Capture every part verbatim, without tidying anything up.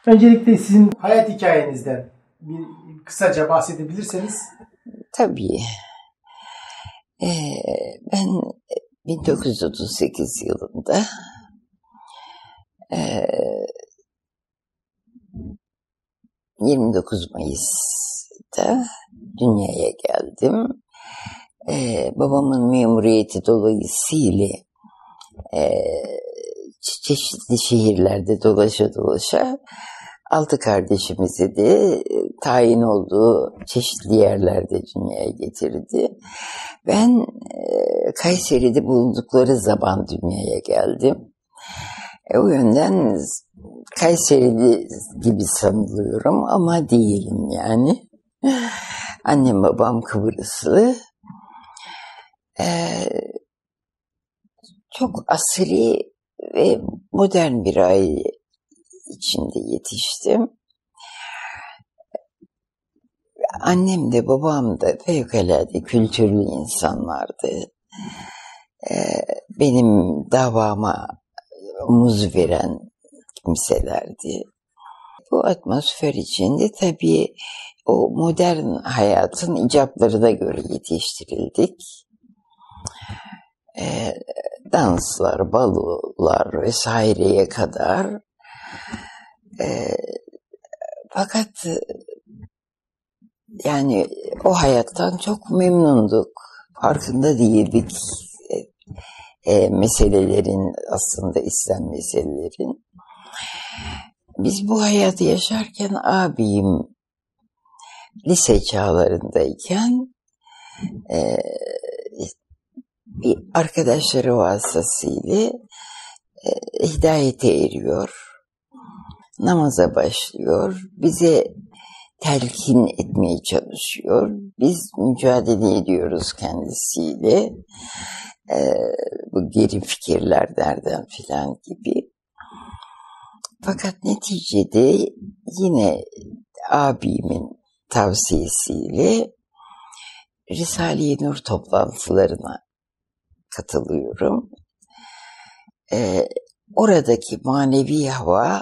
Öncelikle sizin hayat hikayenizden bir kısaca bahsedebilirseniz. Tabii. Ee, ben bin dokuz yüz otuz sekiz yılında e, yirmi dokuz Mayıs'ta dünyaya geldim. Ee, babamın memuriyeti dolayısıyla e, çeşitli şehirlerde dolaşa dolaşa altı kardeşimizi de tayin olduğu çeşitli yerlerde dünyaya getirdi. Ben e, Kayseri'de bulundukları zaman dünyaya geldim. E, o yönden Kayserili gibi sanılıyorum ama değilim yani. Annem babam Kıbrıslı. E, çok asri ve modern bir aile içinde yetiştim. Annem de babam da fevkalade kültürlü insanlardı. Ee, benim davama omuz veren kimselerdi. Bu atmosfer içinde tabii o modern hayatın icaplarına göre yetiştirildik. Ee, danslar, balolar vesaireye kadar. Ee, fakat yani o hayattan çok memnunduk. Farkında değildik e, e, meselelerin, aslında İslam meselelerin. Biz bu hayatı yaşarken abim lise çağlarındayken e, bir arkadaşları vasıtasıyla e, hidayete eriyor. Namaza başlıyor. Bize telkin etmeye çalışıyor. Biz mücadele ediyoruz kendisiyle. Ee, bu geri fikirlerden filan gibi. Fakat neticede yine abimin tavsiyesiyle Risale-i Nur toplantılarına katılıyorum. Ee, oradaki manevi hava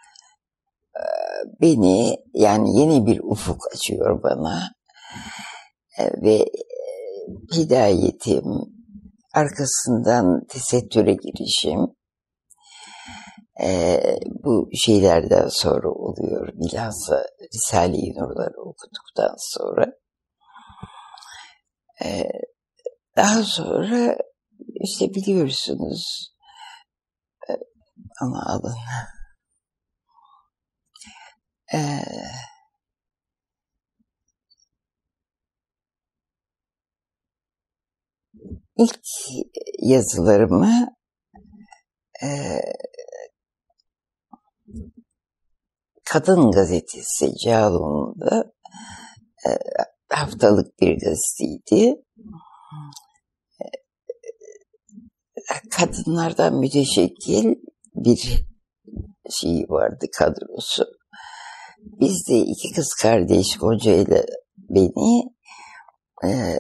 beni, yani yeni bir ufuk açıyor bana e, ve e, hidayetim, arkasından tesettüre girişim e, bu şeylerden sonra oluyor. Bilhassa Risale-i Nur'ları okuduktan sonra. E, daha sonra işte biliyorsunuz e, ama alın. Ee, ilk yazılarımı e, Kadın Gazetesi Cağaloğlu'nda e, haftalık bir gazeteydi. E, kadınlardan müteşekkil bir şey vardı, kadrosu. Biz de iki kız kardeş kocayla beni e,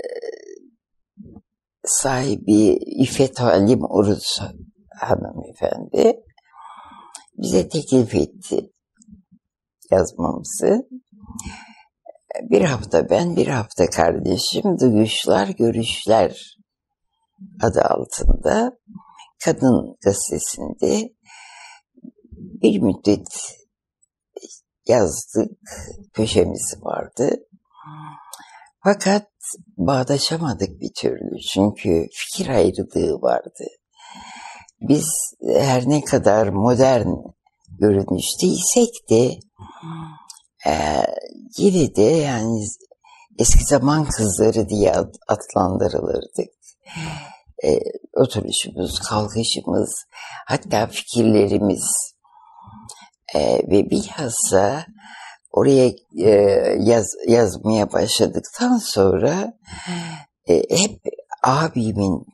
sahibi İffet Halim Uruz hanımefendi bize teklif etti yazmamızı. Bir hafta ben, bir hafta kardeşim Duyuşlar, Görüşler adı altında Kadın Gazetesi'nde bir müddet yazdık, köşemiz vardı. Fakat bağdaşamadık bir türlü, çünkü fikir ayrılığı vardı. Biz her ne kadar modern görünüşteysek de e, yine de yani eski zaman kızları diye adlandırılırdık. E, oturuşumuz, kalkışımız, hatta fikirlerimiz e, ve bilhassa oraya e, yaz, yazmaya başladıktan sonra e, hep abimin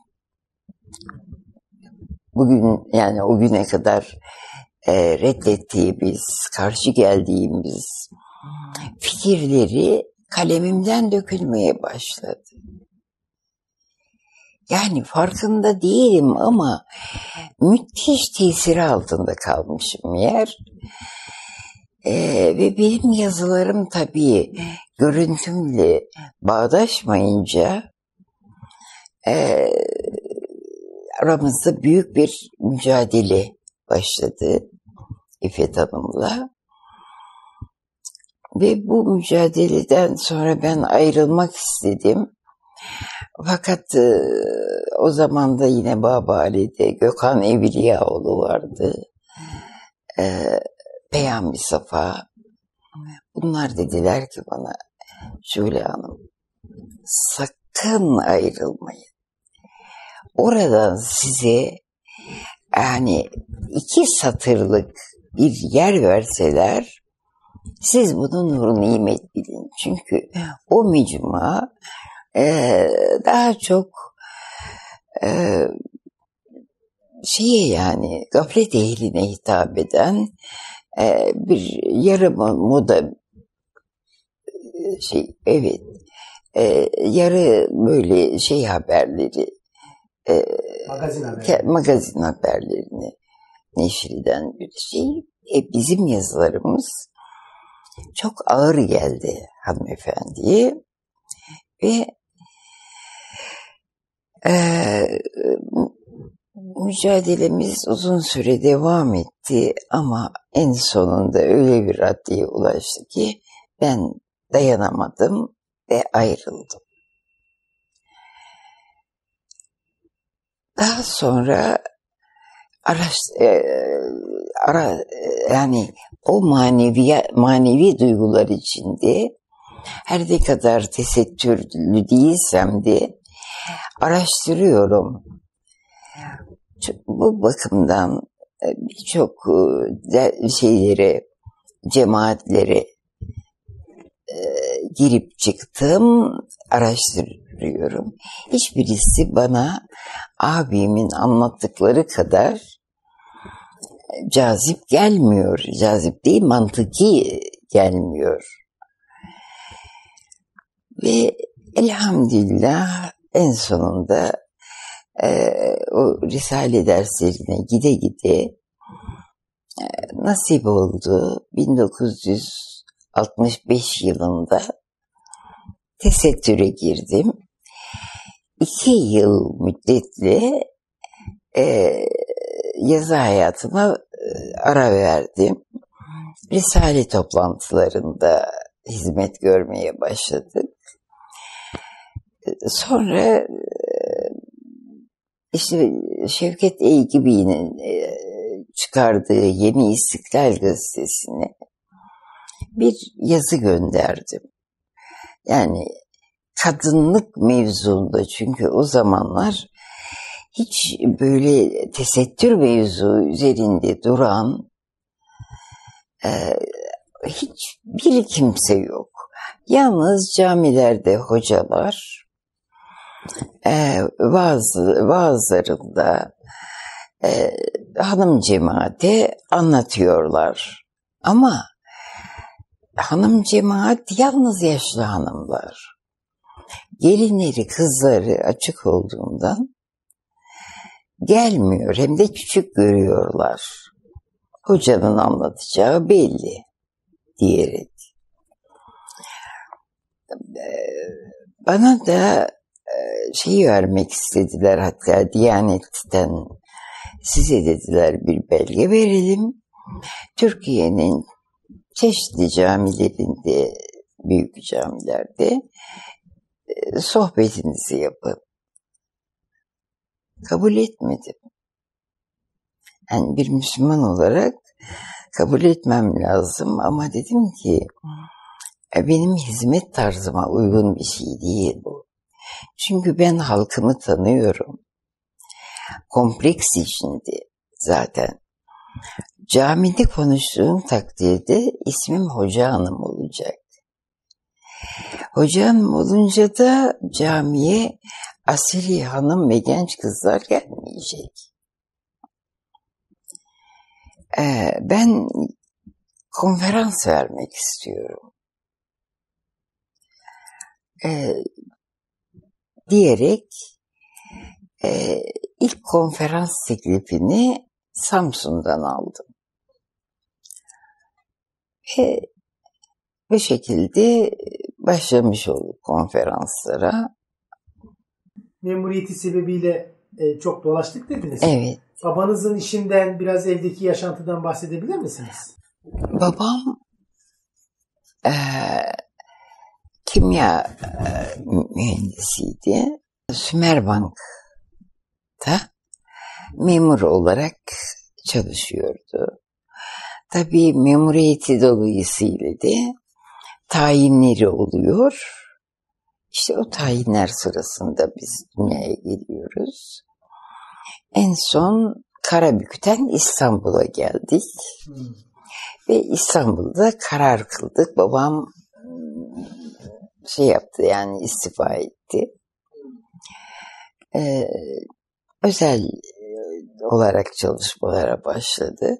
bugün, yani o güne kadar e, reddettiğimiz, karşı geldiğimiz fikirleri kalemimden dökülmeye başladı. Yani farkında değilim ama müthiş tesiri altında kalmışım meğer. Ee, ve benim yazılarım tabii görüntümle bağdaşmayınca e, aramızda büyük bir mücadele başladı İffet Hanım'la. Ve bu mücadeleden sonra ben ayrılmak istedim. Fakat e, o zaman da yine Babali'de Gökhan Evliyaoğlu vardı. E, Peyami Safa. Bunlar dediler ki bana, Şule Hanım, sakın ayrılmayın. Oradan size yani iki satırlık bir yer verseler, siz bunun nur nimet bilin. Çünkü o mecmua e, daha çok e, şeye yani gaflet ehline hitap eden e, bir yarı moda şey, evet, e, yarı böyle şey haberleri, e, Magazin haberleri. ke- magazin haberlerini neşreden bir şey. E, bizim yazılarımız çok ağır geldi hanımefendiye ve e, mücadelemiz uzun süre devam etti ama en sonunda öyle bir raddeye ulaştı ki ben dayanamadım ve ayrıldım. Daha sonra araş, e, ara, yani o manevi manevi duygular içinde her ne kadar tesettürlü değilsem de araştırıyorum. Bu bakımdan birçok şeylere, cemaatlere e, girip çıktım, araştırıyorum. Hiçbirisi bana abimin anlattıkları kadar cazip gelmiyor. Cazip değil, mantıki gelmiyor. Ve elhamdülillah en sonunda e, o Risale derslerine gide gide e, nasip oldu. bin dokuz yüz altmış beş yılında tesettüre girdim. İki yıl müddetle e, yazı hayatıma e, ara verdim. Risale toplantılarında hizmet görmeye başladık. Sonra işte Şevket Eygibi'nin çıkardığı Yeni İstiklal Gazetesi'ne bir yazı gönderdim. Yani kadınlık mevzunda, çünkü o zamanlar hiç böyle tesettür mevzu üzerinde duran e, hiçbir kimse yok. Yalnız camilerde hocalar e, vaaz, vaazlarında e, hanım cemaate anlatıyorlar. Ama hanım cemaat yalnız yaşlı hanımlar. Gelinleri, kızları açık olduğundan gelmiyor, hem de küçük görüyorlar. Hocanın anlatacağı belli diyerek. Bana da şeyi vermek istediler, hatta Diyanet'ten size dediler bir belge verelim. Türkiye'nin çeşitli camilerinde, büyük camilerde sohbetinizi yapın. Kabul etmedim. Yani bir Müslüman olarak kabul etmem lazım ama dedim ki benim hizmet tarzıma uygun bir şey değil bu. Çünkü ben halkımı tanıyorum. Kompleks içinde zaten. Camide konuştuğum takdirde ismim Hoca Hanım olacak. Hoca Hanım olunca da camiye asili hanım ve genç kızlar gelmeyecek. Ee, ben konferans vermek istiyorum. Ee, diyerek e, ilk konferans teklifini Samsun'dan aldım. Ve bu şekilde başlamış olduk konferanslara. Memuriyeti sebebiyle e, çok dolaştık dediniz. Evet. Babanızın işinden, biraz evdeki yaşantıdan bahsedebilir misiniz? Babam e, kimya e, mühendisiydi. Sümerbank'ta memur olarak çalışıyordu. Tabii memuriyeti dolayısıyla da tayinleri oluyor. İşte o tayinler sırasında biz dünyaya geliyoruz. En son Karabük'ten İstanbul'a geldik. Hmm. Ve İstanbul'da karar kıldık. Babam şey yaptı, yani istifa etti. Ee, özel olarak çalışmalara başladı.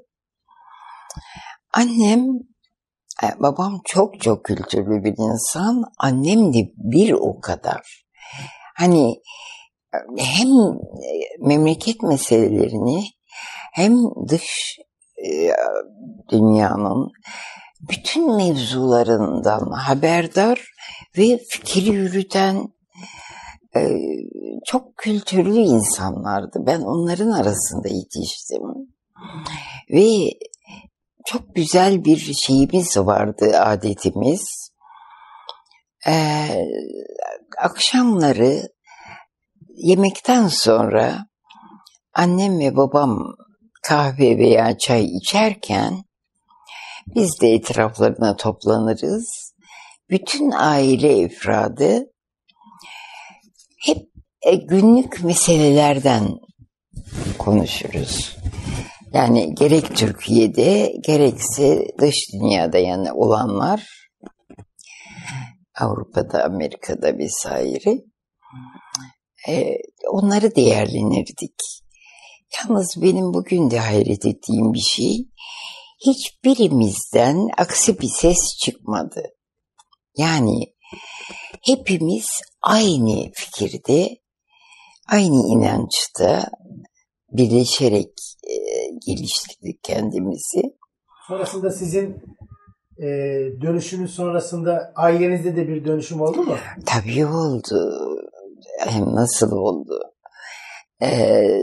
Annem, babam çok çok kültürlü bir insan. Annem de bir o kadar. Hani hem memleket meselelerini hem dış e, dünyanın bütün mevzularından haberdar ve fikir yürüten e, çok kültürlü insanlardı. Ben onların arasında yetiştim. Ve çok güzel bir şeyimiz vardı, adetimiz. Ee, akşamları yemekten sonra annem ve babam kahve veya çay içerken biz de etraflarına toplanırız. Bütün aile efradı hep e, günlük meselelerden konuşuruz. Yani gerek Türkiye'de gerekse dış dünyada yani olanlar, Avrupa'da, Amerika'da vesaire, e, onları değerlenirdik. Yalnız benim bugün de hayret ettiğim bir şey, hiçbirimizden aksi bir ses çıkmadı. Yani hepimiz aynı fikirde, aynı inançta birleşerek e, geliştirdik kendimizi. Sonrasında sizin e, dönüşünüz sonrasında ailenizde de bir dönüşüm oldu mu? Tabii oldu. Hem nasıl oldu? Ee,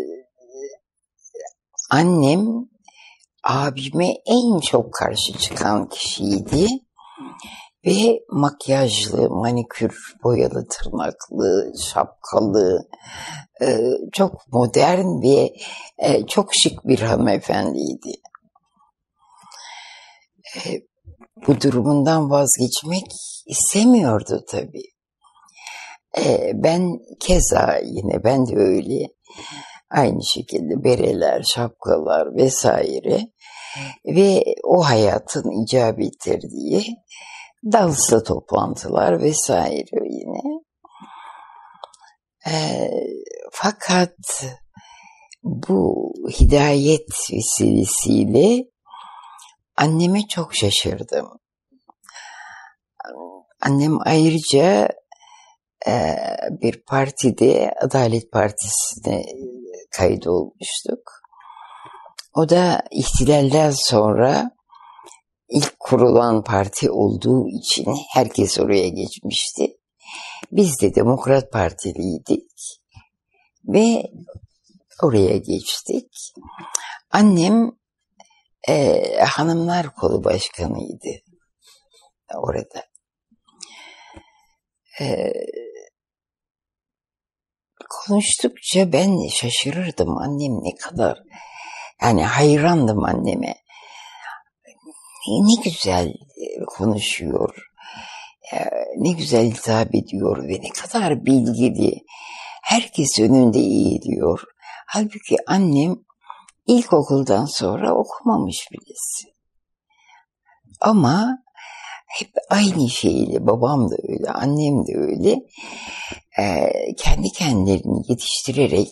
annem abime en çok karşı çıkan kişiydi. Ve makyajlı, manikür, boyalı, tırnaklı, şapkalı, e, çok modern ve e, çok şık bir hanımefendiydi. E, bu durumundan vazgeçmek istemiyordu tabii. E, ben keza yine ben de öyle aynı şekilde bereler, şapkalar vesaire ve o hayatın icap ettirdiği danslı toplantılar vesaire yine. E, fakat bu hidayet vesilesiyle anneme çok şaşırdım. Annem ayrıca e, bir partide, Adalet Partisi'ne kaydolmuştuk. O da ihtilalden sonra İlk kurulan parti olduğu için herkes oraya geçmişti. Biz de Demokrat Partiliydik ve oraya geçtik. Annem e, Hanımlar Kolu Başkanıydı orada. E, konuştukça ben şaşırırdım, annem ne kadar, yani hayrandım anneme. Ne güzel konuşuyor, ne güzel hitap ediyor ve ne kadar bilgili, herkes önünde iyi diyor. Halbuki annem ilkokuldan sonra okumamış birisi. Ama hep aynı şeyle, babam da öyle, annem de öyle, kendi kendilerini yetiştirerek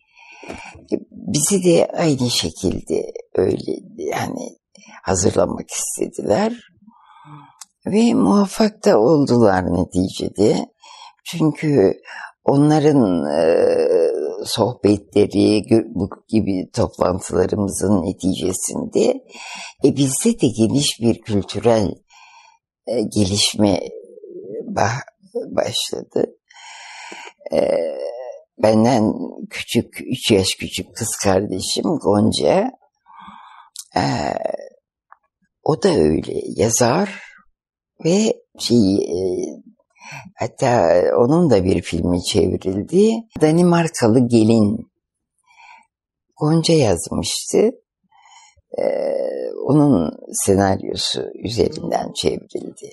bizi de aynı şekilde öyle yani hazırlamak istediler ve muvaffak da oldular neticede. Çünkü onların e, sohbetleri, bu gibi toplantılarımızın neticesinde e, bizde de geniş bir kültürel e, gelişme bah, başladı. E, benden küçük, üç yaş küçük kız kardeşim Gonca, e, o da öyle yazar ve şey, e, hatta onun da bir filmi çevrildi. Danimarkalı Gelin. Gonca yazmıştı. Ee, onun senaryosu üzerinden çevrildi.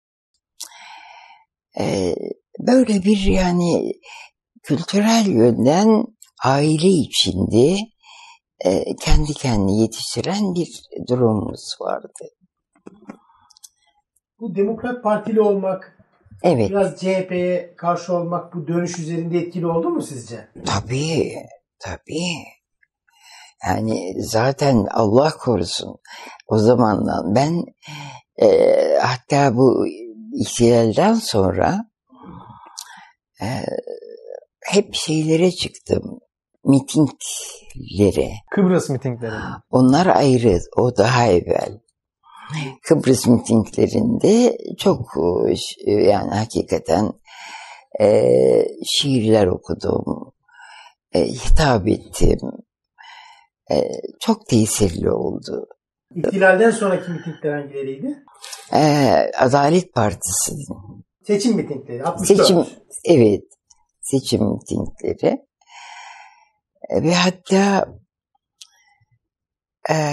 Ee, böyle bir yani kültürel yönden aile içinde e, kendi kendini yetiştiren bir durumumuz vardı. Bu Demokrat Partili olmak, Evet. biraz C H P'ye karşı olmak bu dönüş üzerinde etkili oldu mu sizce? Tabii, tabii. Yani zaten Allah korusun o zamandan ben e, hatta bu ihtilalden sonra e, hep şeylere çıktım, mitinglere. Kıbrıs mitingleri. Onlar ayrı, o daha evvel. Kıbrıs mitinglerinde çok e, yani hakikaten e, şiirler okudum, e, hitap ettim. e, çok tesirli oldu. İhtilalden sonraki mitingler hangileriydi? E, Adalet Partisi. Seçim mitingleri. altmış dört. Seçim, evet, seçim mitingleri. E, ve hatta e,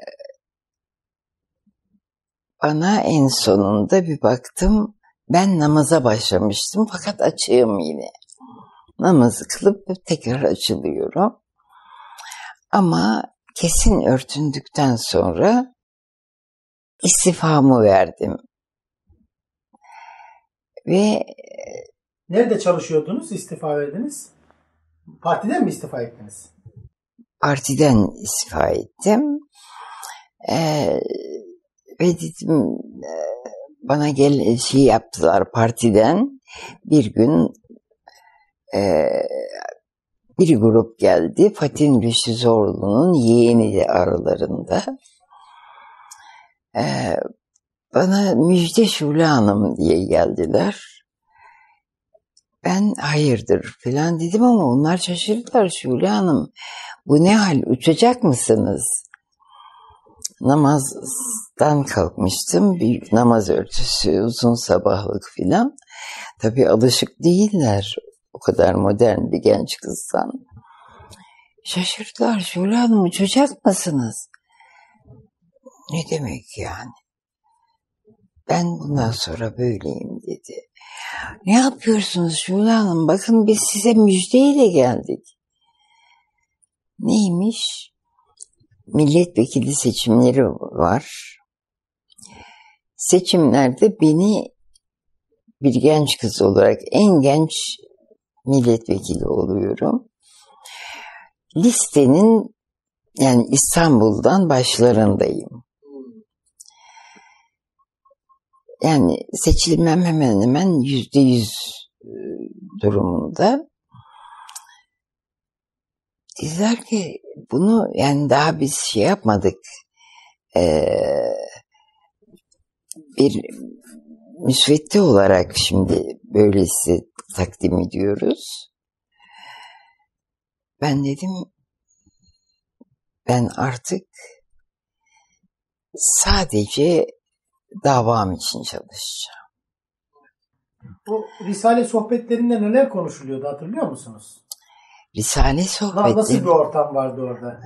bana en sonunda bir baktım, ben namaza başlamıştım fakat açığım yine. Namazı kılıp tekrar açılıyorum. Ama kesin örtündükten sonra istifamı verdim. Ve nerede çalışıyordunuz? İstifa verdiniz. Partiden mi istifa ettiniz? Partiden istifa ettim. Ee, ve dedim, bana gel şey yaptılar partiden. Bir gün e, bir grup geldi. Fatih Rüştü Zorlu'nun yeğeni de aralarında. Ee, bana Müjde Şule Hanım diye geldiler. Ben hayırdır falan dedim ama onlar şaşırdılar. Şule Hanım, bu ne hal, uçacak mısınız? Namazdan kalkmıştım. Bir namaz örtüsü, uzun sabahlık filan. Tabii alışık değiller o kadar modern bir genç kızdan. Şaşırdılar. Şule Hanım, uçacak mısınız? Ne demek yani? Ben bundan sonra böyleyim dedi. Ne yapıyorsunuz Şule Hanım? Bakın biz size müjdeyle geldik. Neymiş? Milletvekili seçimleri var. Seçimlerde beni bir genç kız olarak en genç milletvekili oluyorum. Listenin yani İstanbul'dan başlarındayım. Yani seçilmem hemen hemen yüzde yüz durumunda. Dediler ki bunu yani daha biz şey yapmadık. Ee, bir müsvedde olarak şimdi böylesi takdim ediyoruz. Ben dedim ben artık sadece davam için çalışacağım. O Risale sohbetlerinde neler konuşuluyordu hatırlıyor musunuz? Risale sohbetleri. Nasıl bir ortam vardı orada?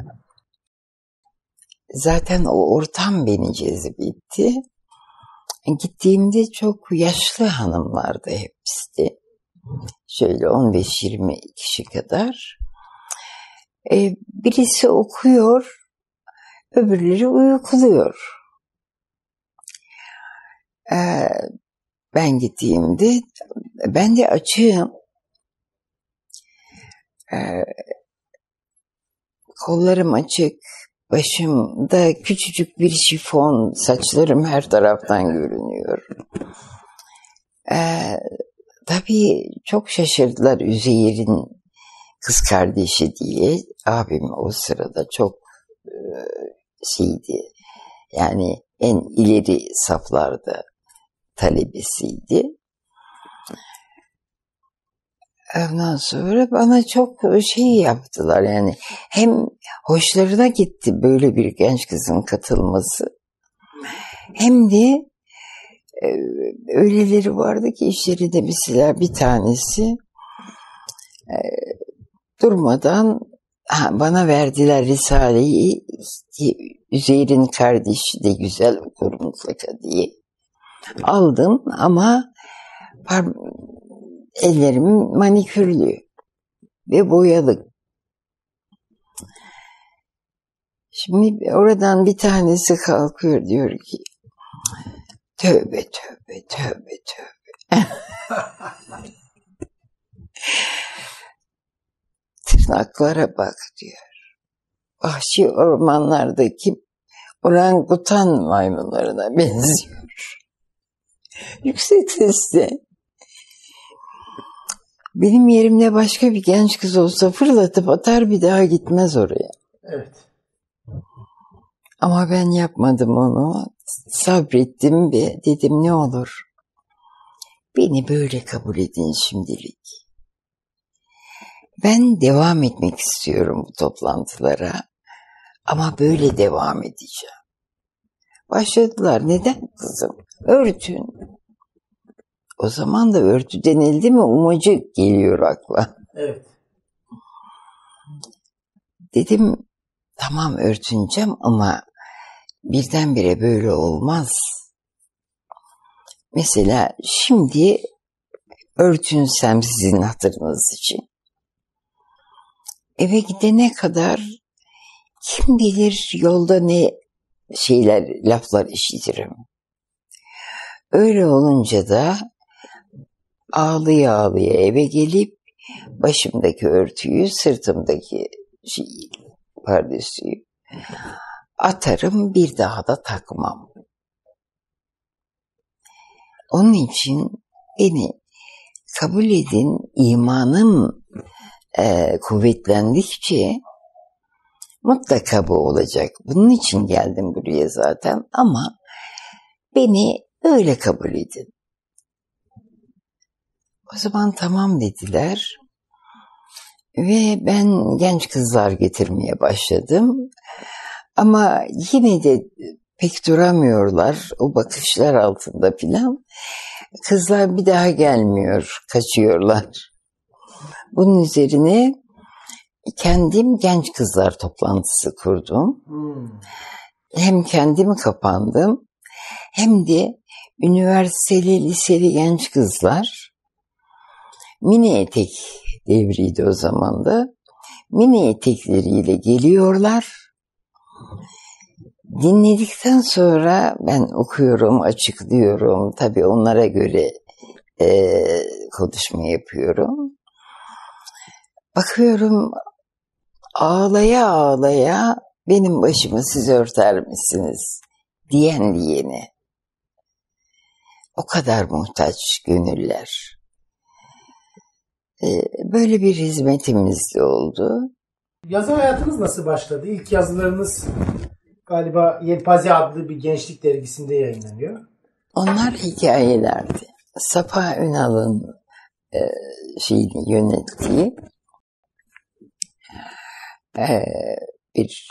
Zaten o ortam beni cezbetti. Gittiğimde çok yaşlı hanımlardı hepsi. Şöyle on beş yirmi kişi kadar. Ee, birisi okuyor, öbürleri uykuluyor. Ee, ben gittiğimde ben de açığım. Ee, kollarım açık, başımda küçücük bir şifon, saçlarım her taraftan görünüyor. Ee, tabii çok şaşırdılar Üzeyir'in kız kardeşi diye, abim o sırada çok e, şeydi, yani en ileri saflarda talebesiydi. Ondan sonra bana çok şey yaptılar, yani hem hoşlarına gitti böyle bir genç kızın katılması, hem de e, öyleleri vardı ki işlerinde, mesela bir tanesi e, durmadan ha, bana verdiler Risale'yi, Üzeyir'in kardeşi de güzel okur mutlaka diye aldım, ama par- ellerim manikürlü ve boyalı. Şimdi oradan bir tanesi kalkıyor, diyor ki tövbe tövbe tövbe tövbe. Tırnaklara bak diyor. Vahşi ormanlardaki orangutan maymunlarına benziyor. Yüksek sesle. Benim yerimde başka bir genç kız olsa fırlatıp atar, bir daha gitmez oraya. Evet. Ama ben yapmadım onu. Sabrettim ve dedim ne olur, beni böyle kabul edin şimdilik. Ben devam etmek istiyorum bu toplantılara, ama böyle devam edeceğim. Başladılar, neden kızım? Örtün. O zaman da örtü denildi mi umacık geliyor akla. Evet. Dedim tamam örtüneceğim, ama birdenbire böyle olmaz. Mesela şimdi örtünsem sizin hatırınız için, eve gidene kadar kim bilir yolda ne şeyler, laflar işitirim. Öyle olunca da ağlıya ağlıya eve gelip başımdaki örtüyü, sırtımdaki şeyi, pardesüyü atarım, bir daha da takmam. Onun için beni kabul edin, imanım e, kuvvetlendikçe mutlaka bu olacak. Bunun için geldim buraya zaten, ama beni öyle kabul edin. O zaman tamam dediler ve ben genç kızlar getirmeye başladım. Ama yine de pek duramıyorlar o bakışlar altında filan. Kızlar bir daha gelmiyor, kaçıyorlar. Bunun üzerine kendim genç kızlar toplantısı kurdum. Hmm. Hem kendim kapandım, hem de üniversiteli, liseli genç kızlar, mini etek devriydi o zaman da, mini etekleriyle geliyorlar. Dinledikten sonra ben okuyorum, açıklıyorum. Tabii onlara göre e, konuşma yapıyorum. Bakıyorum ağlaya ağlaya benim başımı siz örter misiniz diyen diyene. O kadar muhtaç gönüller. E, böyle bir hizmetimiz de oldu. Yazı hayatınız nasıl başladı? İlk yazılarınız galiba Yelpaze adlı bir gençlik dergisinde yayınlanıyor. Onlar hikayelerdi. Safa Ünal'ın e, şeyini yönettiği e, bir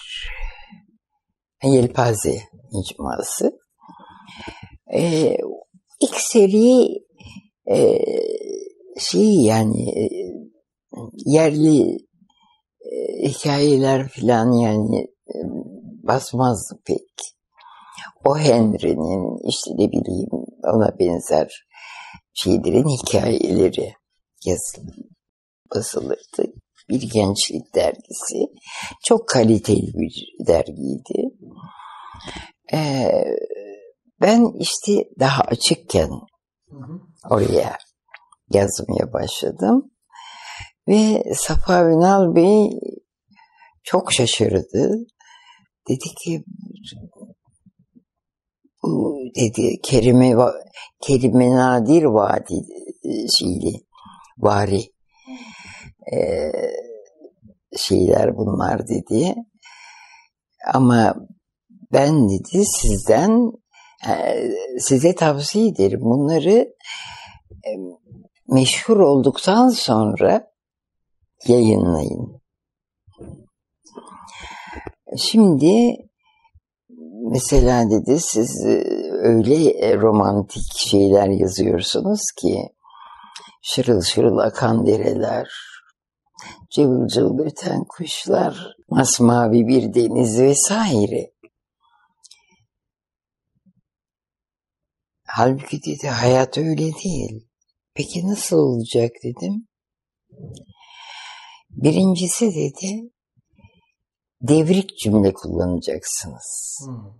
Yelpaze icması. E, ilk seri e, şey yani e, yerli e, hikayeler filan, yani e, basmazdı pek. O Henry'nin işte ne bileyim ona benzer şeylerin hikayeleri yazılır, basılırdı. Bir gençlik dergisi. Çok kaliteli bir dergiydi. Ee, ben işte daha açıkken oraya yazmaya başladım. Ve Safa Ünal Bey çok şaşırdı. Dedi ki bu dedi Kerime Kerime Nadir Vadi şeyli vari ee, şeyler bunlar dedi. Ama ben dedi sizden size tavsiye ederim bunları meşhur olduktan sonra yayınlayın. Şimdi mesela dedi siz öyle romantik şeyler yazıyorsunuz ki şırıl şırıl akan dereler, cıvıl cıvıl öten kuşlar, masmavi bir deniz vesaire. Halbuki dedi hayat öyle değil. Peki nasıl olacak dedim. Birincisi dedi devrik cümle kullanacaksınız. Hmm.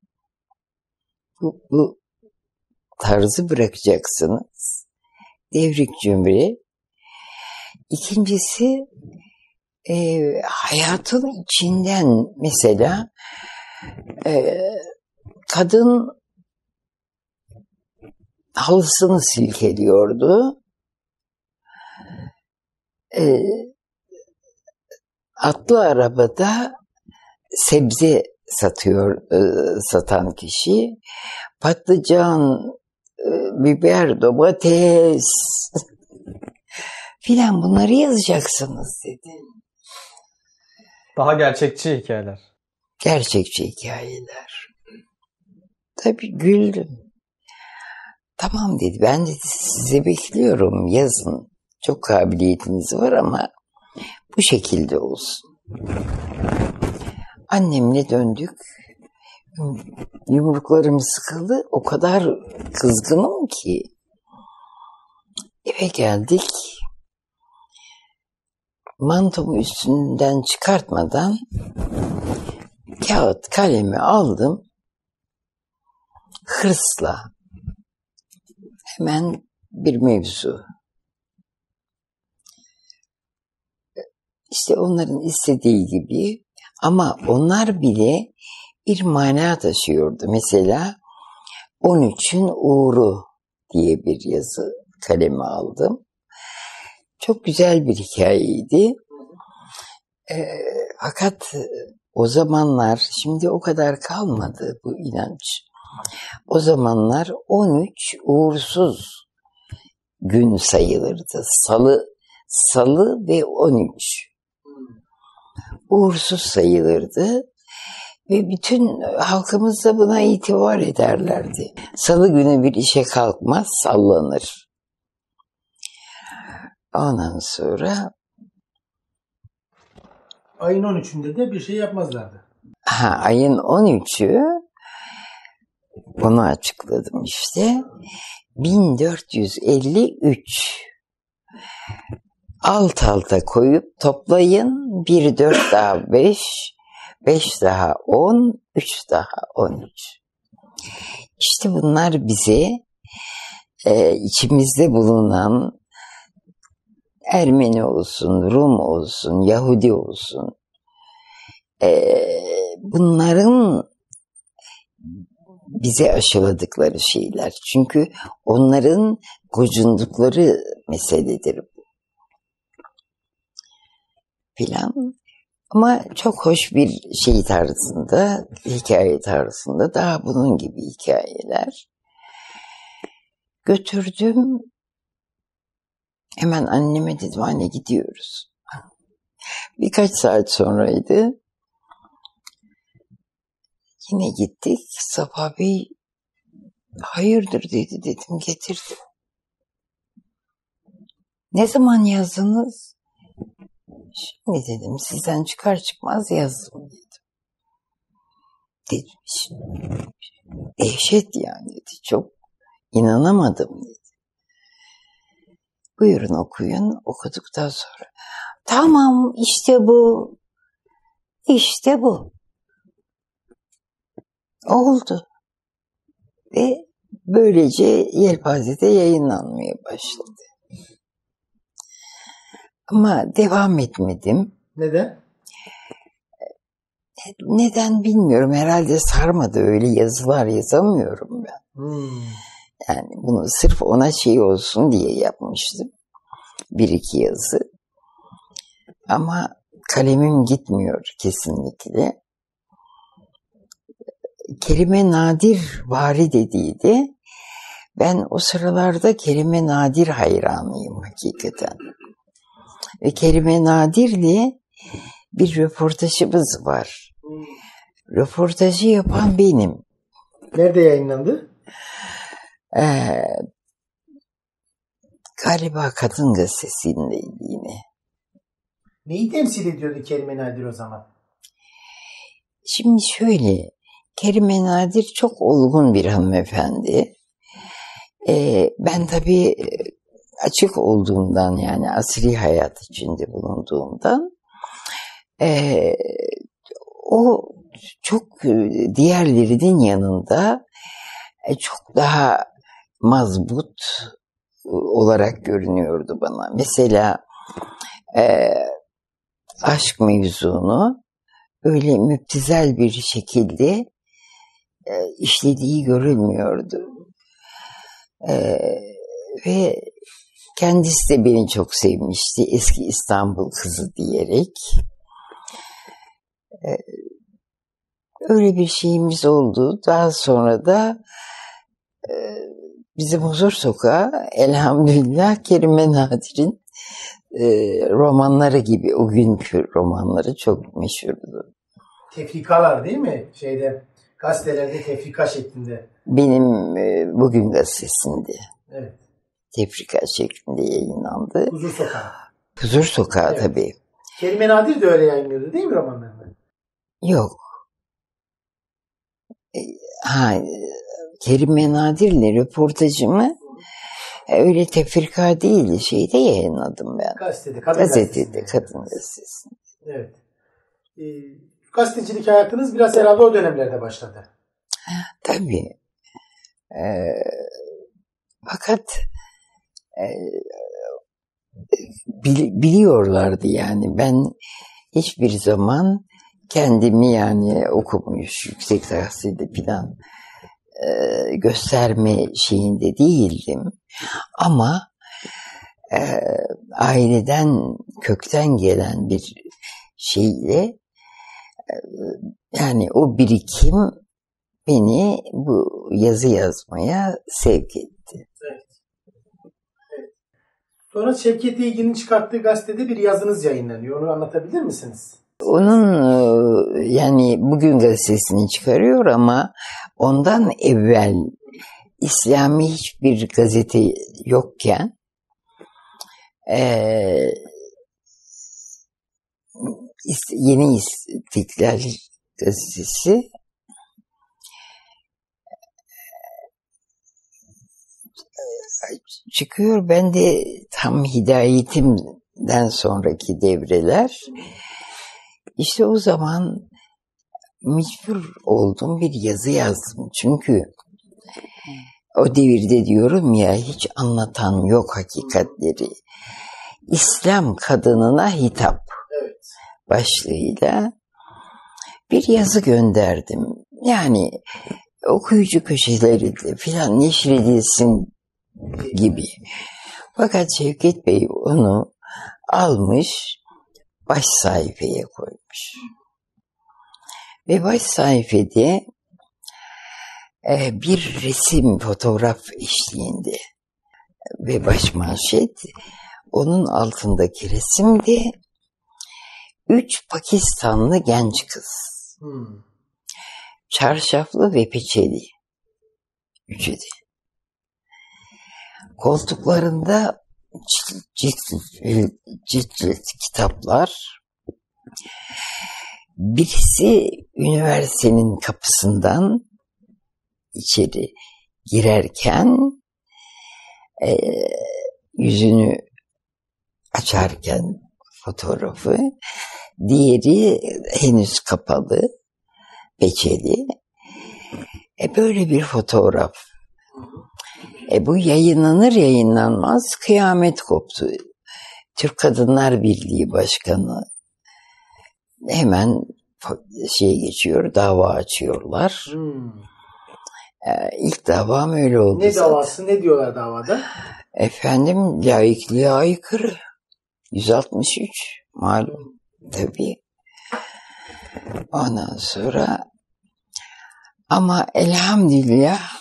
Bu, bu tarzı bırakacaksınız. Devrik cümle. İkincisi e, hayatın içinden mesela e, kadın halısını silkeliyordu. E, atlı arabada sebze satıyor, e, satan kişi patlıcan, e, biber, domates filan bunları yazacaksınız dedi. Daha gerçekçi hikayeler. Gerçekçi hikayeler. Tabii güldüm. Tamam dedi, ben dedi size bekliyorum, yazın. Çok kabiliyetiniz var ama bu şekilde olsun. Annemle döndük. Yumruklarım sıkıldı. O kadar kızgınım ki. Eve geldik. Mantomu üstünden çıkartmadan kağıt kalemi aldım. Hırsla hemen bir mevzu. İşte onların istediği gibi ama onlar bile bir mana taşıyordu. Mesela on üçün uğru diye bir yazı kaleme aldım. Çok güzel bir hikayeydi. E, fakat o zamanlar, şimdi o kadar kalmadı bu inanç. O zamanlar on üç uğursuz gün sayılırdı. Salı, salı ve on üç uğursuz sayılırdı. Ve bütün halkımız da buna itibar ederlerdi. Salı günü bir işe kalkmaz, sallanır. Ondan sonra ayın on üçünde de bir şey yapmazlardı. Ha, ayın on üçü bunu açıkladım işte. bin dört yüz elli üç alt alta koyup toplayın. Bir dört daha beş, beş daha on, üç daha on üç. İşte bunlar bize e, içimizde bulunan Ermeni olsun, Rum olsun, Yahudi olsun, e, bunların bize aşıladıkları şeyler. Çünkü onların gocundukları meseledir bu. Filan. Ama çok hoş bir şey tarzında, hikaye tarzında, daha bunun gibi hikayeler. Götürdüm. Hemen anneme dedim, anne gidiyoruz. Birkaç saat sonraydı. Yine gittik. Safa Bey hayırdır dedi, dedim getirdim. Ne zaman yazdınız? Şimdi dedim sizden çıkar çıkmaz yazdım dedim. Dedim dehşet yani dedi. Çok inanamadım dedi. Buyurun okuyun. Okuduktan sonra tamam işte bu. İşte bu. Oldu. Ve böylece Yelpaze'de yayınlanmaya başladı. Ama devam etmedim. Neden? Neden bilmiyorum. Herhalde sarmadı. Öyle yazılar yazamıyorum ben. Hmm. Yani bunu sırf ona şey olsun diye yapmıştım. Bir iki yazı. Ama kalemim gitmiyor kesinlikle. Kerime Nadir vari dediydi. Ben o sıralarda Kerime Nadir hayranıyım hakikaten. Ve Kerime Nadir'le bir röportajımız var. Röportajı yapan benim. Nerede yayınlandı? Ee, galiba Kadın Gazetesi'ndeydi yine. Neyi temsil ediyordu Kerime Nadir o zaman? Şimdi şöyle, Kerime Nadir çok olgun bir hanımefendi. Ee, ben tabii açık olduğumdan, yani asri hayat içinde bulunduğumdan e, o çok diğerlerinin yanında e, çok daha mazbut olarak görünüyordu bana. Mesela e, aşk mevzunu öyle müptezel bir şekilde e, işlediği görülmüyordu. E, ve kendisi de beni çok sevmişti. Eski İstanbul kızı diyerek. E, öyle bir şeyimiz oldu. Daha sonra da e, bizim Huzur Sokağı elhamdülillah Kerime Nadir'in e, romanları gibi, o günkü romanları çok meşhurdu. Tefrikalar değil mi? Şeyde, gazetelerde tefrika şeklinde. Benim e, Bugün Gazetesi'nde Evet. tefrika şeklinde yayınlandı. Huzur Sokağı. Huzur Sokağı Evet. tabii. Kerime Nadir de öyle yayınlıyordu değil mi romanlarını? Yok. E, ha, Kerime Nadir'le röportajımı e, öyle tefrika değil, şeyde yayınladım ben. Gazetede, Kadın Gazetede, Gazetesi'nde. Kadın Gazetesi'nde. Evet. Ee, gazetecilik hayatınız biraz herhalde o dönemlerde başladı. Tabii. Ee, fakat e, bil- biliyorlardı yani. Ben hiçbir zaman kendimi yani okumuş, yüksek tahsilde falan e, gösterme şeyinde değildim. Ama e, aileden, kökten gelen bir şeyle e, yani o birikim beni bu yazı yazmaya sevk etti. Sonra Şevket İlgin'in çıkarttığı gazetede bir yazınız yayınlanıyor. Onu anlatabilir misiniz? Onun e, yani Bugün Gazetesi'ni çıkarıyor ama ondan evvel İslami hiçbir gazete yokken e, Yeni İstiklal Gazetesi çıkıyor. Ben de tam hidayetimden sonraki devreler, işte o zaman mecbur oldum, bir yazı yazdım. Çünkü o devirde diyorum ya, hiç anlatan yok hakikatleri. İslam kadınına hitap başlığıyla bir yazı gönderdim. Yani okuyucu köşelerinde filan neşredilsin gibi. Fakat Şevket Bey onu almış, baş sayfaya koymuş. Ve baş sayfada e, bir resim, fotoğraf eşliğinde ve baş manşet, onun altındaki resimde üç Pakistanlı genç kız. Hmm. Çarşaflı ve peçeli. Üçü de. Koltuklarında cilt cilt, cilt cilt kitaplar. Birisi üniversitenin kapısından içeri girerken e, yüzünü açarken fotoğrafı, diğeri henüz kapalı, peçeli. E böyle bir fotoğraf. E bu yayınlanır yayınlanmaz kıyamet koptu. Türk Kadınlar Birliği Başkanı hemen şeye geçiyor, dava açıyorlar. Hmm. Ee, ilk davam öyle oldu. Ne zaten. davası, ne diyorlar davada? Efendim, laikliğe aykırı. yüz altmış üç malum. tabii. Ondan sonra ama elhamdülillah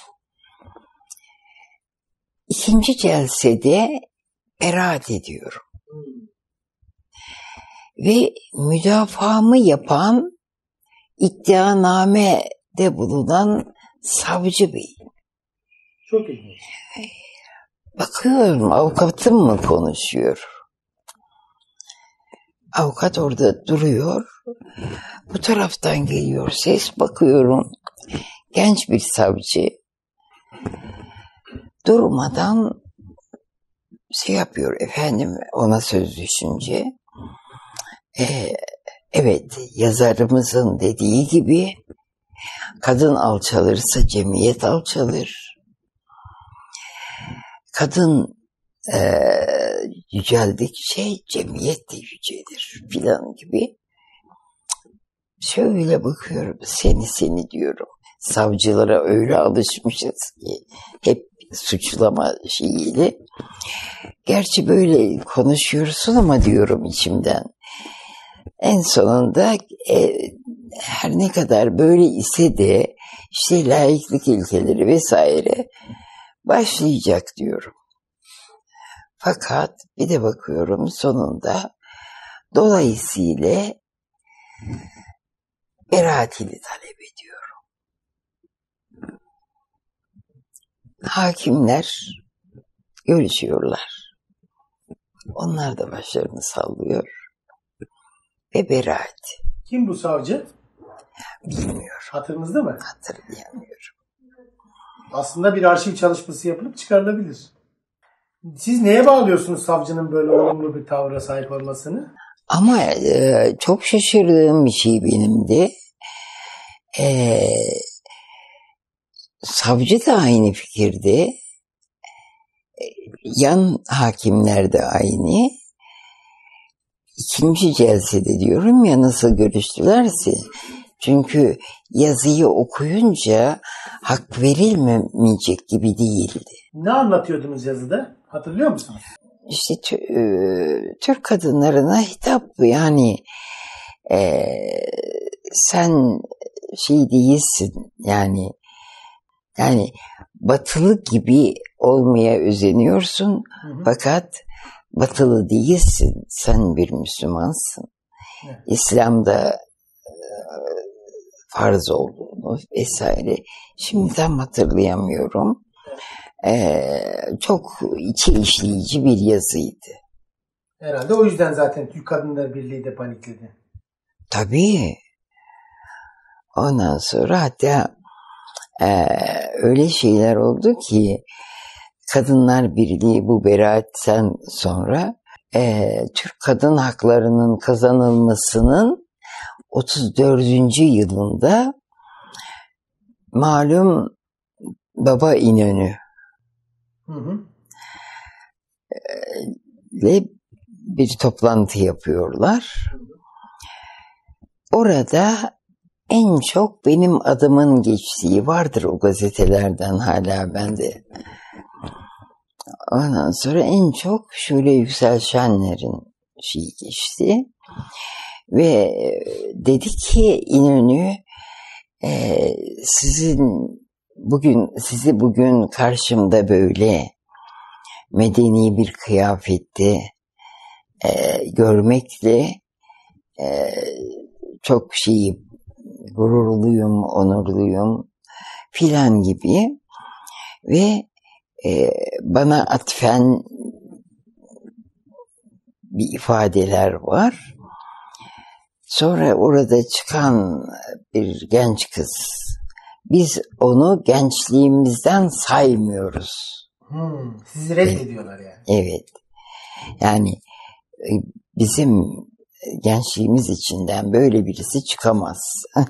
ikinci celsede beraat ediyorum. Ve müdafaamı yapan iddianamede bulunan savcı bey. Çok ilginç. Bakıyorum avukatım mı konuşuyor? Avukat orada duruyor. Bu taraftan geliyor ses, bakıyorum. Genç bir savcı durmadan şey yapıyor efendim, ona söz düşünce. Ee, evet, yazarımızın dediği gibi kadın alçalırsa cemiyet alçalır. Kadın e, yüceldikçe cemiyet de yücelir filan gibi. Şöyle bakıyorum, seni seni diyorum. Savcılara öyle alışmışız ki hep suçlama şeyiyle. Gerçi böyle konuşuyorsun ama diyorum içimden. En sonunda e, her ne kadar böyle ise de işte laiklik ilkeleri vesaire başlayacak diyorum. Fakat bir de bakıyorum sonunda dolayısıyla beraatini talep ediyorum. Hakimler görüşüyorlar. Onlar da başlarını sallıyor. Ve beraat. Kim bu savcı? Bilmiyorum. Hatırınızda mı? Hatırlayamıyorum. Aslında bir arşiv çalışması yapılıp çıkarılabilir. Siz neye bağlıyorsunuz savcının böyle olumlu bir tavra sahip olmasını? Ama e, çok şaşırdığım bir şey benim de. E, savcı da aynı fikirde. E, yan hakimler de aynı. İkinci celsede diyorum ya nasıl görüştülerse. Çünkü yazıyı okuyunca hak verilmeyecek gibi değildi. Ne anlatıyordunuz yazıda? Hatırlıyor musunuz? İşte t- e, Türk kadınlarına hitap, yani e, sen şey değilsin, yani yani batılı gibi olmaya özeniyorsun, Hı hı. fakat batılı değilsin, sen bir Müslümansın. Evet. İslam'da e, farz olduğunu vesaire. Şimdi tam hatırlayamıyorum. Ee, çok içi işleyici bir yazıydı. Herhalde o yüzden zaten Türk Kadınlar Birliği de panikledi. Tabii. Ondan sonra hatta e, öyle şeyler oldu ki Kadınlar Birliği bu beraatten sonra e, Türk kadın haklarının kazanılmasının otuz dördüncü yılında malum Baba İnönü Hı hı. ile bir toplantı yapıyorlar. Orada en çok benim adımın geçtiği vardır o gazetelerden hala bende. Ondan sonra en çok Şule Yüksel Şenler'in şeyi geçti. Ve dedi ki İnönü, e, sizin bugün sizi bugün karşımda böyle medeni bir kıyafette e, görmekle e, çok şey gururluyum, onurluyum filan gibi ve e, bana atfen bir ifadeler var. Sonra orada çıkan bir genç kız, biz onu gençliğimizden saymıyoruz. Hmm, sizi reddediyorlar yani. Evet. Yani bizim gençliğimiz içinden böyle birisi çıkamaz.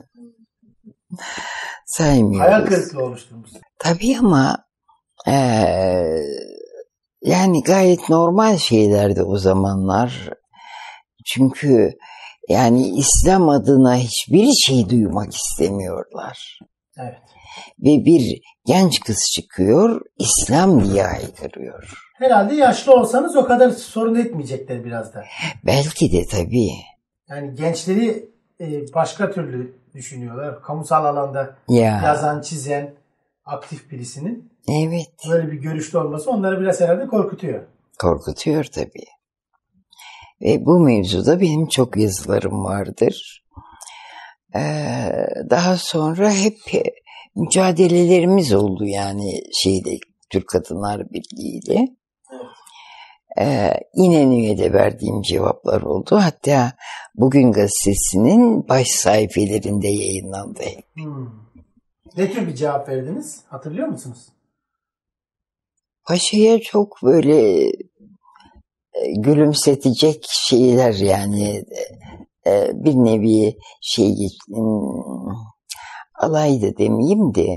Saymıyoruz. Hayal kırıklığı oluşturmuş. Tabii ama ee, yani gayet normal şeylerdi o zamanlar. Çünkü yani İslam adına hiçbir şey duymak istemiyorlar. Evet. Ve bir genç kız çıkıyor, İslam diye haykırıyor. Herhalde yaşlı olsanız o kadar sorun etmeyecekler biraz da. Belki de tabii. Yani gençleri e, başka türlü düşünüyorlar. Kamusal alanda Ya. yazan, çizen, aktif birisinin Evet. böyle bir görüşte olması onları biraz herhalde korkutuyor. Korkutuyor tabii. Ve bu mevzuda benim çok yazılarım vardır. Ee, daha sonra hep mücadelelerimiz oldu yani şeyde Türk Kadınlar Birliği'yle. Ee, İnönü'ye de verdiğim cevaplar oldu. Hatta Bugün Gazetesi'nin baş sayfelerinde yayınlandı. Hmm. Ne tür bir cevap verdiniz? Hatırlıyor musunuz? Paşa'ya çok böyle e, gülümsetecek şeyler yani e, bir nevi şey hmm, alay da demeyeyim de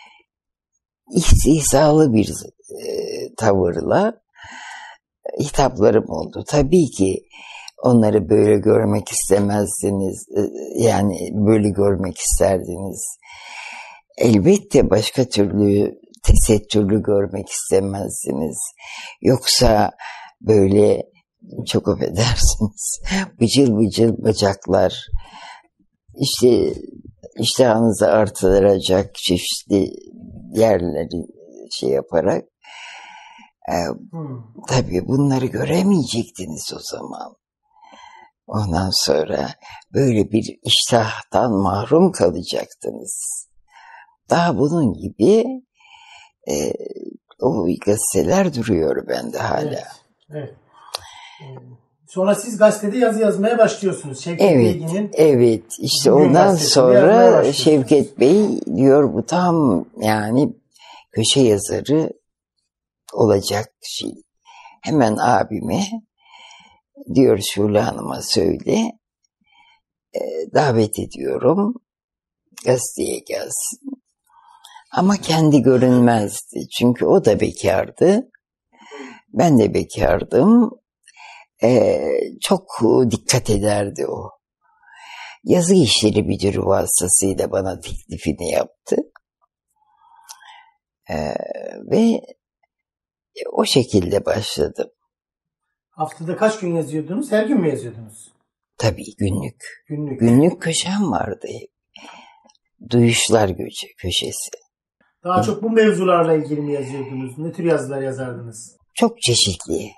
istihzalı bir e, tavırla hitaplarım oldu. Tabii ki onları böyle görmek istemezdiniz. e, Yani böyle görmek isterdiniz. Elbette başka türlü tesettürlü görmek istemezdiniz. Yoksa böyle çok affedersiniz bıcıl bıcıl bacaklar işte iştahınızı artıracak çeşitli yerleri şey yaparak e, Hmm. tabii bunları göremeyecektiniz o zaman. Ondan sonra böyle bir iştahtan mahrum kalacaktınız. Daha bunun gibi e, o gazeteler duruyor bende hala. Evet. Evet. Ee, Sonra siz gazetede yazı yazmaya başlıyorsunuz. Şevket Evet, Bilgin'in evet. İşte Bugün ondan Gazetesi'nde yazmaya sonra başlıyorsunuz. Şevket Bey diyor bu tam yani köşe yazarı olacak şey. Hemen abime diyor Şule Hanım'a söyle e, davet ediyorum gazeteye gelsin. Ama kendi görünmezdi. Çünkü o da bekardı. Ben de bekardım. Ee, çok dikkat ederdi o. Yazı işleri müdürü vasıtasıyla bana teklifini yaptı. Ee, ve o şekilde başladım. haftada kaç gün yazıyordunuz? Her gün mü yazıyordunuz? Tabii günlük. Günlük. Günlük köşem vardı hep. Duyuşlar köşe, köşesi. Daha çok bu mevzularla ilgili mi yazıyordunuz? Ne tür yazılar yazardınız? Çok çeşitli.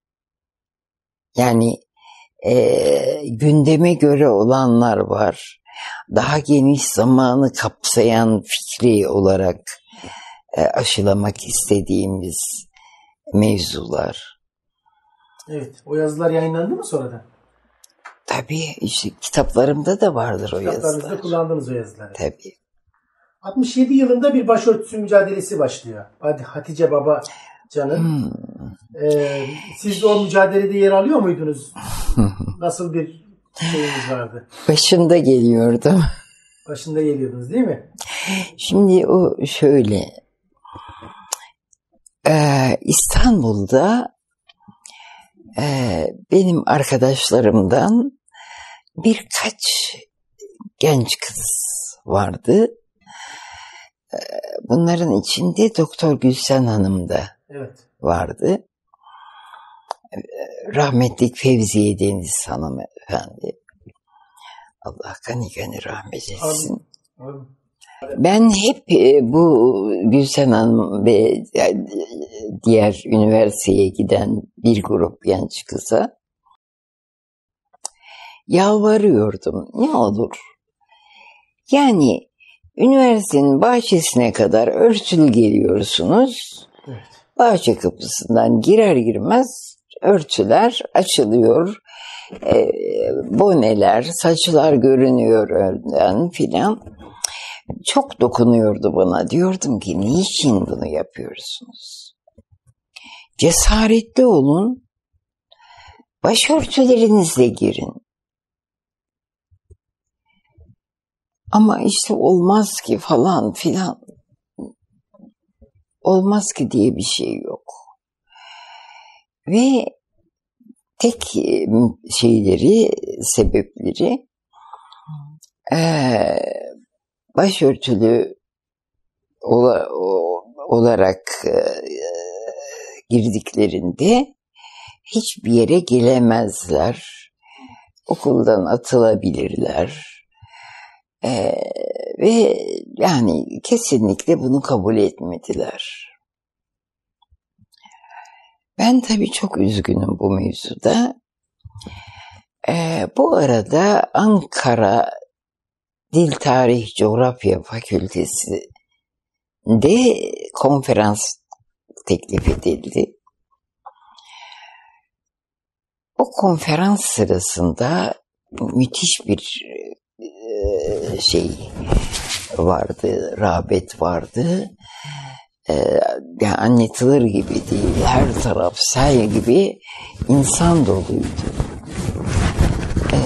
Yani e, gündeme göre olanlar var. Daha geniş zamanı kapsayan fikri olarak e, aşılamak istediğimiz mevzular. Evet. O yazılar yayınlandı mı sonradan? Tabii işte kitaplarımda da vardır o Kitaplarınızda yazılar. kullandınız o yazıları. Tabii. altmış yedi yılında bir başörtüsü mücadelesi başlıyor. Hadi Hatice Babacan'ın. Hmm. Ee, siz de o mücadelede yer alıyor muydunuz? Nasıl bir şeyiniz vardı? Başında geliyordum. Başında geliyordunuz değil mi? Şimdi o şöyle. Ee, İstanbul'da e, benim arkadaşlarımdan birkaç genç kız vardı. Ee, bunların içinde Doktor Gülsen Hanım da Evet. vardı. Rahmetlik Fevziye Deniz hanımefendi. Allah gani gani rahmet etsin. Anladım. Ben hep e, bu Gülsen Hanım ve e, diğer üniversiteye giden bir grup genç kıza yalvarıyordum. Ne olur? Yani üniversitenin bahçesine kadar örtülü geliyorsunuz. Evet. Bahçe kapısından girer girmez örtüler açılıyor. E, boneler, saçlar görünüyor önden filan. Çok dokunuyordu bana. Diyordum ki niçin bunu yapıyorsunuz? Cesaretli olun. Başörtülerinizle girin. Ama işte olmaz ki falan filan. Olmaz ki diye bir şey yok. Ve tek şeyleri, sebepleri ee, başörtülü ola, o, olarak e, girdiklerinde hiçbir yere gelemezler. okuldan atılabilirler. Ee, ve yani kesinlikle bunu kabul etmediler. Ben tabii çok üzgünüm bu mevzuda. Ee, bu arada Ankara Dil Tarih Coğrafya Fakültesi'nde konferans teklif edildi. O konferans sırasında müthiş bir e, şey vardı, rağbet vardı. E, yani anlatılır gibi değil, her taraf sel gibi insan doluydu. E,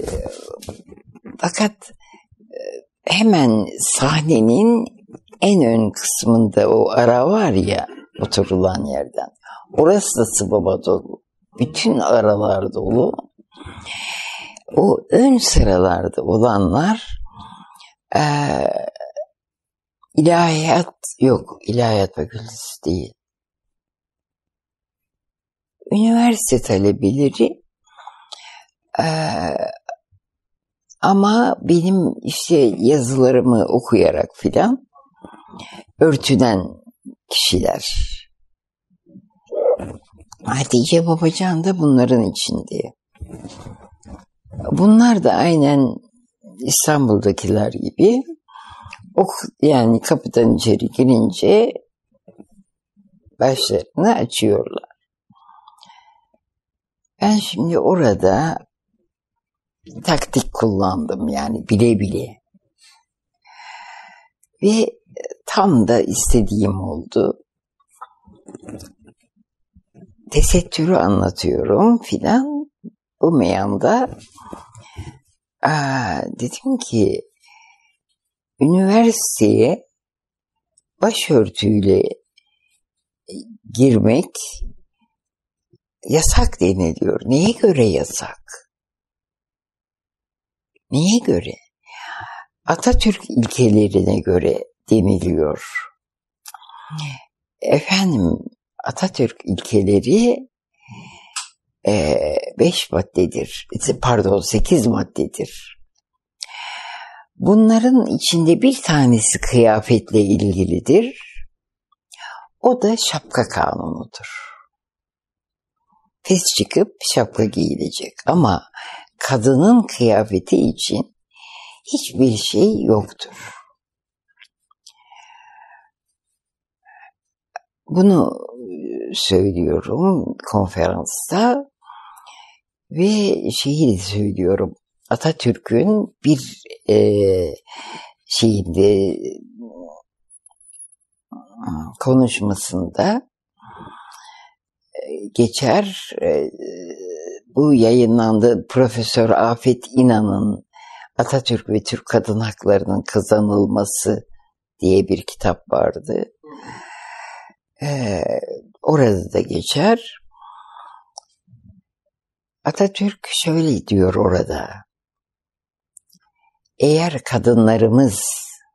fakat e, hemen sahnenin en ön kısmında o ara var ya, oturulan yerden. Orası da sıvaba dolu. Bütün aralar dolu. O ön sıralarda olanlar e, ilahiyat yok, ilahiyat fakültesi değil. Üniversite talebeleri e, ama benim işte yazılarımı okuyarak filan örtünen kişiler. Hatice Babacan da bunların içinde. Bunlar da aynen İstanbul'dakiler gibi ok, yani kapıdan içeri girince başlarını açıyorlar. Ben şimdi orada taktik kullandım, yani bile bile. Ve tam da istediğim oldu. Tesettürü anlatıyorum filan. Bu meyanda aa, dedim ki üniversiteye başörtüyle girmek yasak deniliyor. Neye göre yasak? Neye göre? Atatürk ilkelerine göre deniliyor. Efendim, Atatürk ilkeleri e, beş maddedir. Pardon, sekiz maddedir. Bunların içinde bir tanesi kıyafetle ilgilidir. O da şapka kanunudur. Fes çıkıp şapka giyilecek. Ama kadının kıyafeti için hiçbir şey yoktur. Bunu söylüyorum konferansta ve şeyi de söylüyorum. Atatürk'ün bir e, şeyinde konuşmasında geçer. E, bu yayınlandı. Profesör Afet İnan'ın Atatürk ve Türk Kadın Haklarının Kazanılması diye bir kitap vardı. Ee, orada da geçer. Atatürk şöyle diyor orada. Eğer kadınlarımız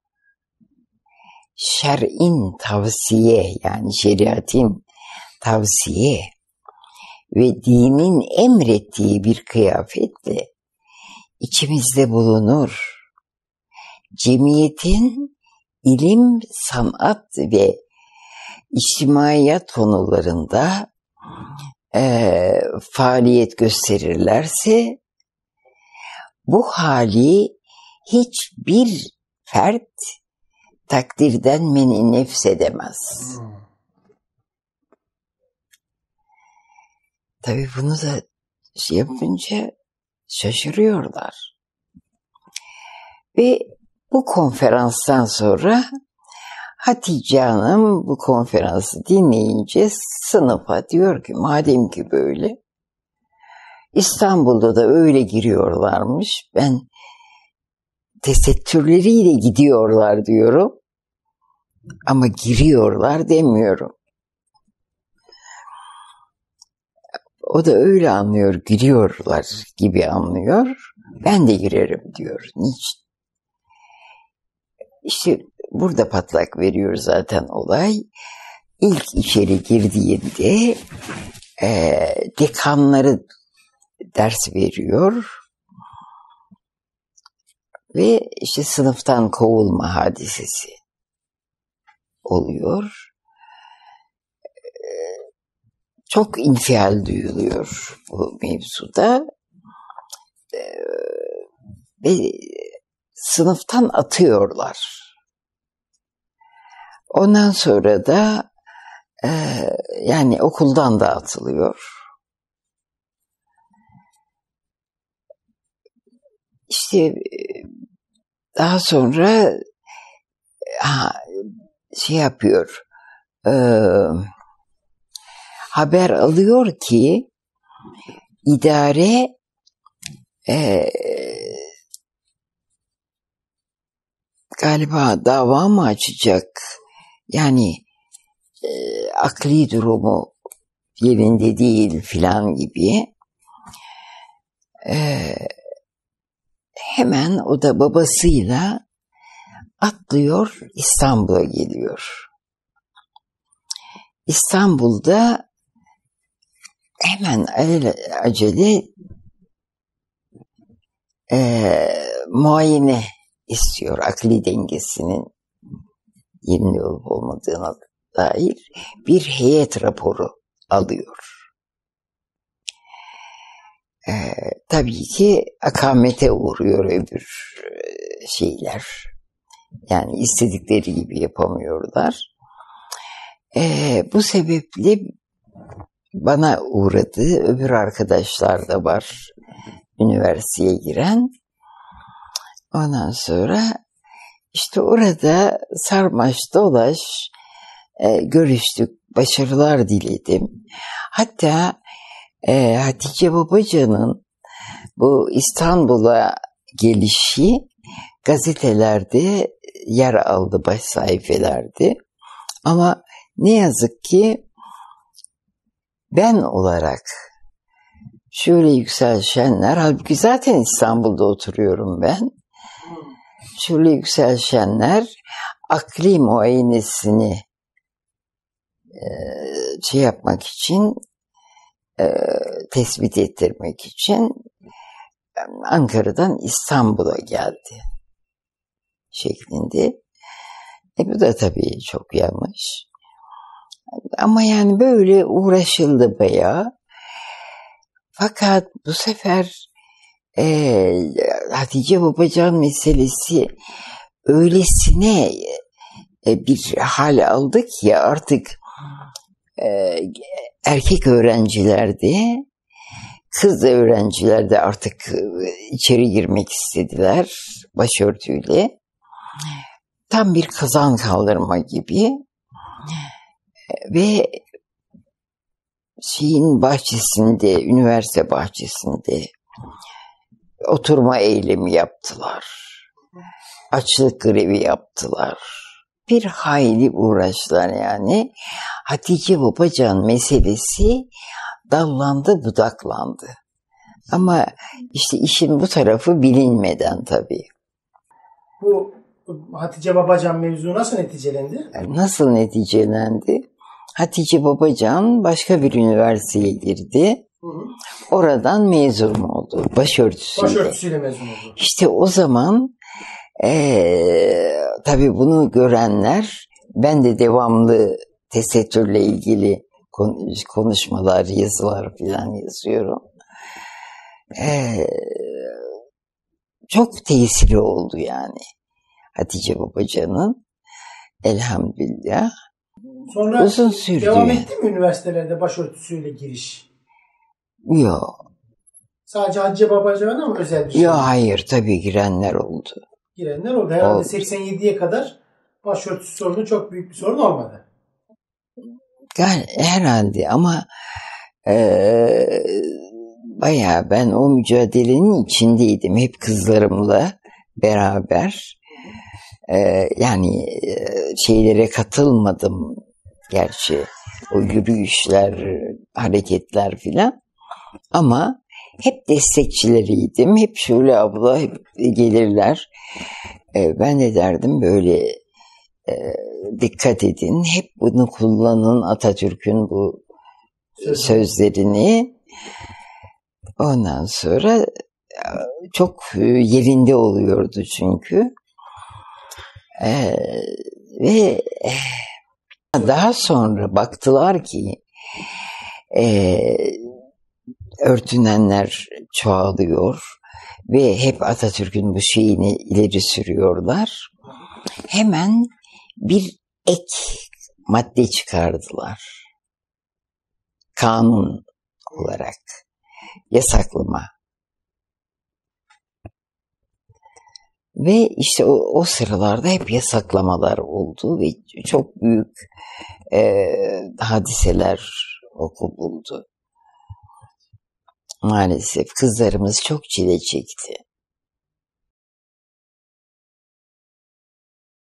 şer'in tavsiye, yani şeriatin tavsiye ve dinin emrettiği bir kıyafetle içimizde bulunur, cemiyetin ilim, sanat ve içtimaiyat konularında e, faaliyet gösterirlerse bu hali hiçbir fert takdirden men-i nefs edemez. Hmm. Tabii bunu da şey yapınca şaşırıyorlar. Ve bu konferanstan sonra Hatice Hanım bu konferansı dinleyince sınıfa diyor ki madem ki böyle, İstanbul'da da öyle giriyorlarmış, ben tesettürleriyle gidiyorlar diyorum ama giriyorlar demiyorum. O da öyle anlıyor, giriyorlar gibi anlıyor, ben de girerim diyor. Niçin? İşte burada patlak veriyor zaten olay. İlk içeri girdiğinde e, dekanları ders veriyor. Ve işte sınıftan kovulma hadisesi oluyor. Çok infial duyuluyor bu mevzuda. Ve sınıftan atıyorlar. Ondan sonra da e, yani okuldan da atılıyor. İşte daha sonra ha, şey yapıyor, e, haber alıyor ki idare e, galiba dava mı açacak? Yani e, akli durumu yerinde değil filan gibi. E, hemen o da babasıyla atlıyor, İstanbul'a geliyor. İstanbul'da hemen acele e, muayene istiyor, akli dengesinin yerinde olup olmadığına dair bir heyet raporu alıyor. Ee, tabii ki akamete uğruyor öbür şeyler. Yani istedikleri gibi yapamıyorlar. Ee, bu sebeple bana uğradı. Öbür arkadaşlar da var üniversiteye giren. Ondan sonra işte orada sarmaş dolaş e, görüştük. Başarılar diledim. Hatta e, Hatice Babacan'ın bu İstanbul'a gelişi gazetelerde yer aldı, baş sayfelerdi. Ama ne yazık ki ben olarak şöyle Yüksel Şenler, halbuki zaten İstanbul'da oturuyorum ben. Şöyle Yüksel Şenler akli muayenesini e, şey yapmak için, e, tespit ettirmek için Ankara'dan İstanbul'a geldi şeklinde. E bu da tabii çok yanlış. Ama yani böyle uğraşıldı bayağı. Fakat bu sefer e, Hatice Babacan meselesi öylesine e, bir hal aldı ki artık e, erkek öğrencilerde, kız öğrencilerde artık içeri girmek istediler başörtüyle. Tam bir kazan kaldırma gibi. Ve şeyin bahçesinde, üniversite bahçesinde oturma eylemi yaptılar. Açlık grevi yaptılar. Bir hayli uğraştılar yani. Hatice Babacan meselesi dallandı budaklandı. Ama işte işin bu tarafı bilinmeden tabii. Bu Hatice Babacan mevzu nasıl neticelendi? Nasıl neticelendi? Hatice Babacan başka bir üniversiteye girdi. Hı hı. Oradan mezun oldu. Başörtüsüyle. Başörtüsüyle mezun oldu. İşte o zaman ee, tabii bunu görenler, ben de devamlı tesettürle ilgili konuşmalar, yazılar falan yazıyorum. Ee, çok tesiri oldu yani Hatice Babacan'ın, elhamdülillah. Sonra uzun sürdü. Devam etti mi üniversitelerde başörtüsüyle giriş? Yok. Sadece Hatice Babacan'a mı özel bir şey? Yok, hayır, tabii girenler oldu. Girenler oldu. Herhalde oldu. seksen yediye kadar başörtüsü sorunu çok büyük bir sorun olmadı. Yani herhalde ama ee, bayağı ben o mücadelenin içindeydim. Hep kızlarımla beraber. Ee, yani şeylere katılmadım gerçi. O yürüyüşler, hareketler filan. Ama hep destekçileriydim. Hep şöyle abla hep gelirler. Ee, ben de derdim böyle e, dikkat edin. Hep bunu kullanın, Atatürk'ün bu sözlerini. Ondan sonra çok e, yerinde oluyordu çünkü. E, ve e, daha sonra baktılar ki e, örtünenler çoğalıyor ve hep Atatürk'ün bu şeyini ileri sürüyorlar. Hemen bir ek madde çıkardılar. Kanun olarak yasaklama. Ve işte o, o sıralarda hep yasaklamalar oldu ve çok büyük e, hadiseler vuku buldu. Maalesef kızlarımız çok çile çekti.